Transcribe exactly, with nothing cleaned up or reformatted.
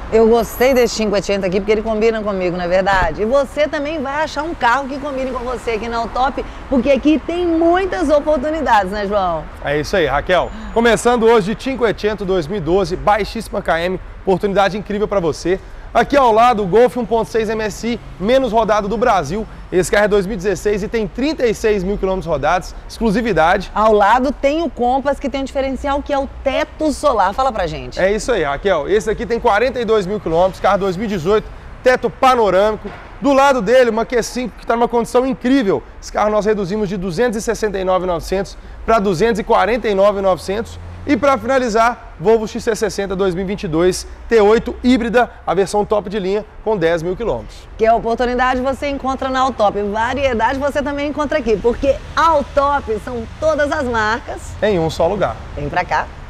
Eu gostei desse cinquecento aqui porque ele combina comigo, não é verdade? E você também vai achar um carro que combine com você aqui na Autop, porque aqui tem muitas oportunidades, né, João? É isso aí, Raquel. Começando hoje de cinquecento dois mil e doze, baixíssima K M, oportunidade incrível para você. Aqui ao lado, o Golf um ponto seis M S I, menos rodado do Brasil. Esse carro é dois mil e dezesseis e tem trinta e seis mil quilômetros rodados, exclusividade. Ao lado tem o Compass, que tem um diferencial que é o teto solar. Fala pra gente. É isso aí, Raquel. Esse aqui tem quarenta e dois mil quilômetros, carro dois mil e dezoito, teto panorâmico. Do lado dele, uma Q cinco que está numa condição incrível. Esse carro nós reduzimos de duzentos e sessenta e nove mil e novecentos para duzentos e quarenta e nove mil e novecentos. E para finalizar, Volvo X C sessenta dois mil e vinte e dois T oito híbrida, a versão top de linha com dez mil quilômetros. Que a oportunidade você encontra na Autop, variedade você também encontra aqui, porque Autop são todas as marcas Em um só lugar. Vem pra cá.